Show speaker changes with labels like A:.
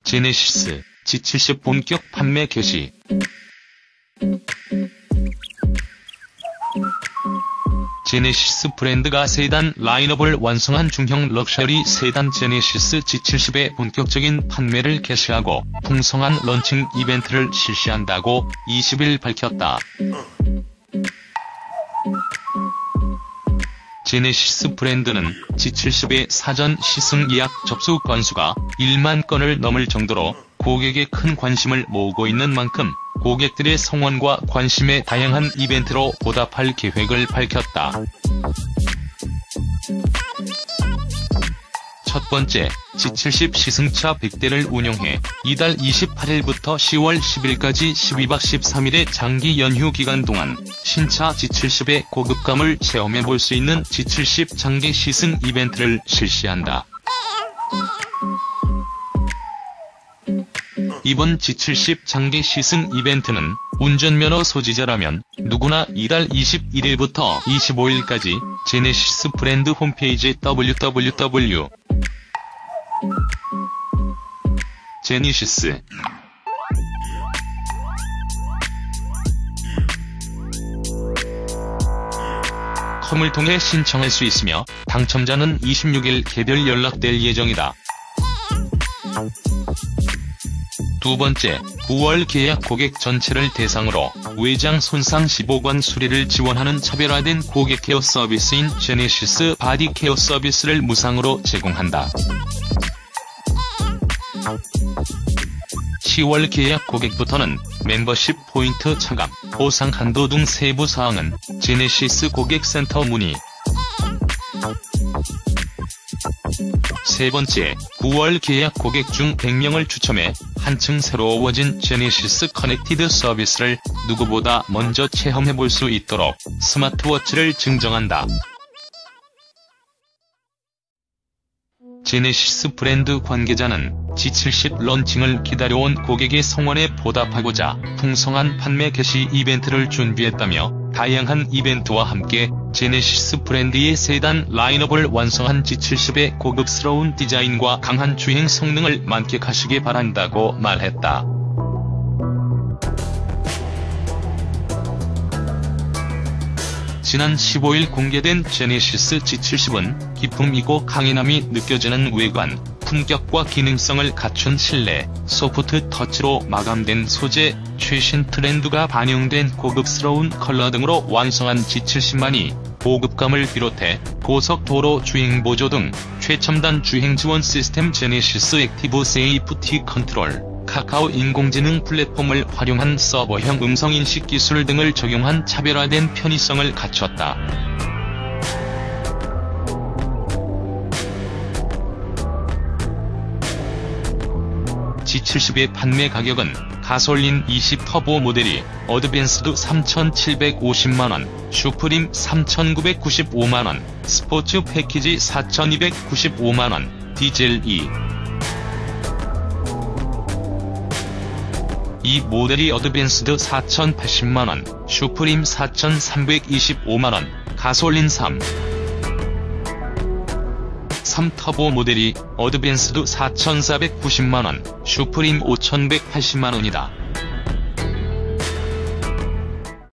A: 제네시스 G70 본격 판매 개시. 제네시스 브랜드가 세단 라인업을 완성한 중형 럭셔리 세단 제네시스 G70의 본격적인 판매를 개시하고 풍성한 런칭 이벤트를 실시한다고 20일 밝혔다. 제네시스 브랜드는 G70의 사전 시승 예약 접수 건수가 1만 건을 넘을 정도로 고객의 큰 관심을 모으고 있는 만큼 고객들의 성원과 관심에 다양한 이벤트로 보답할 계획을 밝혔다. 첫 번째, G70 시승차 100대를 운영해 이달 28일부터 10월 10일까지 12박 13일의 장기 연휴 기간 동안 신차 G70의 고급감을 체험해볼 수 있는 G70 장기 시승 이벤트를 실시한다. 이번 G70 장기 시승 이벤트는 운전면허 소지자라면 누구나 이달 21일부터 25일까지 제네시스 브랜드 홈페이지 www. 제네시스 컴을 통해 신청할 수 있으며 당첨자는 26일 개별 연락될 예정이다. 두 번째, 9월 계약 고객 전체를 대상으로 외장 손상 15관 수리를 지원하는 차별화된 고객 케어 서비스인 제네시스 바디 케어 서비스를 무상으로 제공한다. 10월 계약 고객부터는 멤버십 포인트 차감, 보상 한도 등 세부 사항은 제네시스 고객센터 문의. 세 번째, 9월 계약 고객 중 100명을 추첨해 한층 새로워진 제네시스 커넥티드 서비스를 누구보다 먼저 체험해볼 수 있도록 스마트워치를 증정한다. 제네시스 브랜드 관계자는 G70 런칭을 기다려온 고객의 성원에 보답하고자 풍성한 판매 개시 이벤트를 준비했다며 다양한 이벤트와 함께 제네시스 브랜드의 세단 라인업을 완성한 G70의 고급스러운 디자인과 강한 주행 성능을 만끽하시기 바란다고 말했다. 지난 15일 공개된 제네시스 G70은 기품이고 강인함이 느껴지는 외관, 품격과 기능성을 갖춘 실내, 소프트 터치로 마감된 소재, 최신 트렌드가 반영된 고급스러운 컬러 등으로 완성한 G70만이 보급감을 비롯해 고속도로 주행보조 등 최첨단 주행 지원 시스템 제네시스 액티브 세이프티 컨트롤, 카카오 인공지능 플랫폼을 활용한 서버형 음성인식 기술 등을 적용한 차별화된 편의성을 갖췄다. G70의 판매 가격은 가솔린 20터보 모델이 어드밴스드 3,750만원, 슈프림 3,995만원, 스포츠 패키지 4,295만원, 디젤 2. 이 모델이 어드밴스드 4,080만원, 슈프림 4,325만원, 가솔린 3터보 모델이 어드밴스드 4,490만원, 슈프림 5,180만원이다.